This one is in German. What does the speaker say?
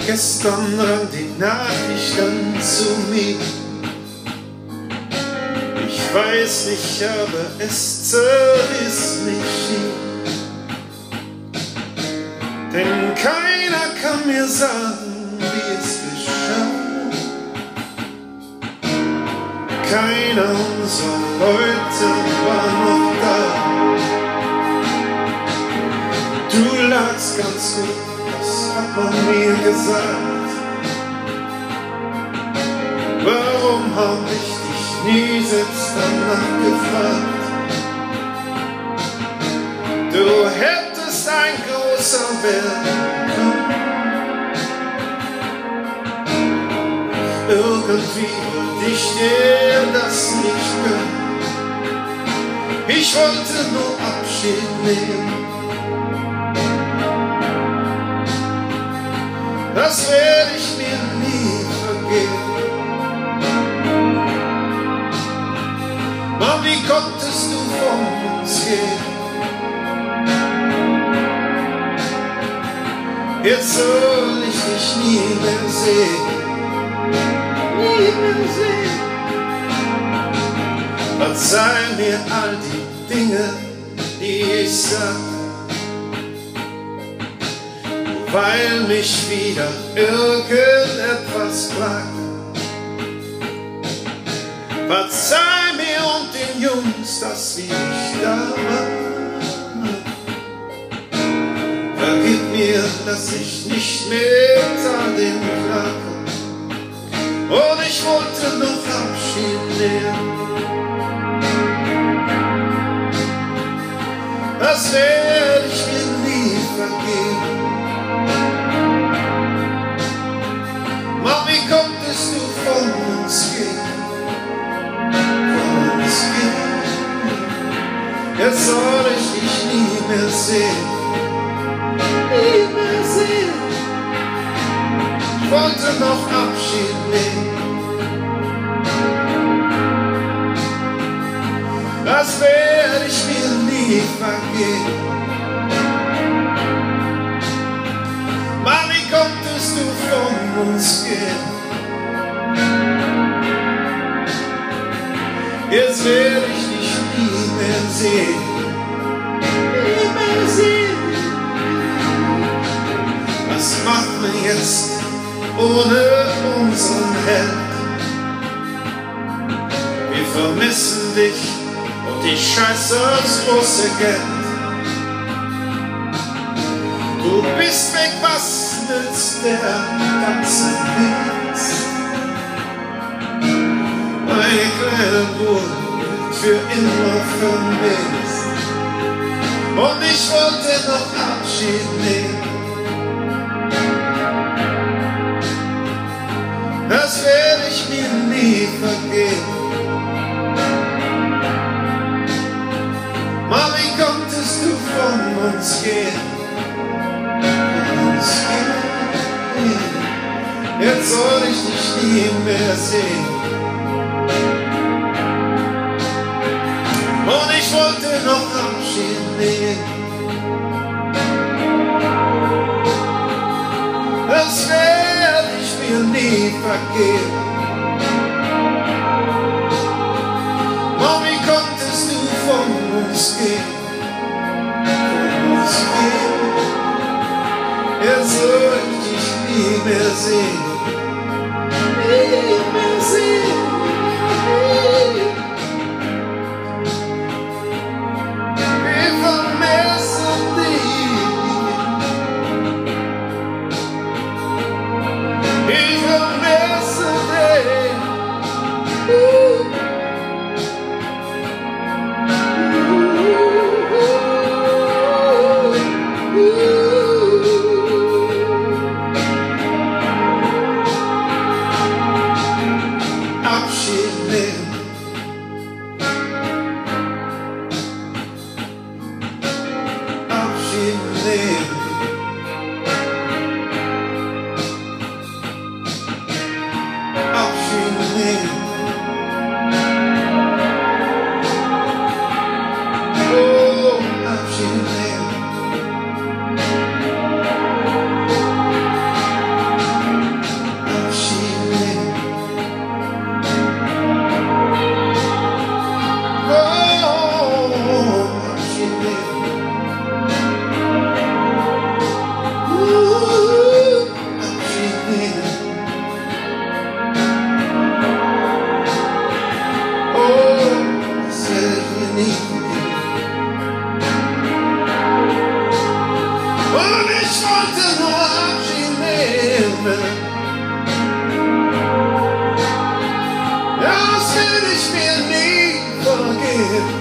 Gestern drang die Nachricht dann zu mir. Ich weiß nicht, aber es zerriss mich schier. Denn keiner kann mir sagen, wie es geschah. Keiner unserer Leute war noch da. Du lagst ganz gut, das hat man mir gesagt. Warum hab ich dich nie selbst danach gefragt? Du hättest ein großer werden können. Irgendwie wollte ich dir das nicht gönnen. Ich wollte nur Abschied nehmen. Das werde ich mir nie vergeben. Mann, wie konntest du von uns gehen? Jetzt soll ich dich nie mehr sehen. Nie mehr sehen. Verzeih mir all die Dinge, die ich sag, weil mich wieder irgendetwas plagt. Verzeih mir und den Jungs, dass sie nicht da waren. Vergib mir, dass ich nicht mit all dem klage. Und ich wollte noch Abschied nehmen. Das werde ich mir nie vergeben. Mann, wie konntest du von uns gehen? Von uns gehen. Jetzt soll ich dich nie mehr sehen. Nie mehr sehen. Ich wollte noch Abschied nehmen. Das werde ich mir nie vergeben. Mann, wie konntest du von uns gehen? Jetzt werde ich dich nie mehr sehen. Nie mehr sehen. Was macht man jetzt ohne unseren Held? Wir vermissen dich und ich scheiße aufs große Geld. Du bist weg, was nützt der ganze Witz? Mein kleiner Bruder wird für immer vermisst. Und ich wollte noch Abschied nehmen. Das werde ich mir nie vergeben. Mann, wie konntest du von uns gehen? Von uns gehen. Jetzt soll ich dich nie mehr sehen. Und ich wollte noch Abschied nehmen. Das werde ich mir nie vergeben. Mann, wie konntest du von uns gehen? Von uns gehen. Jetzt soll ich dich nie mehr sehen. Nie mehr sehen. Wir vermissen dich. Ich vermisse dich. Abschied nehmen. Abschied nehmen. Abschied nehmen. Oh, Abschied nehmen. und ich wollte nur Abschied nehmen. Ja, das will ich mir nie vergeben.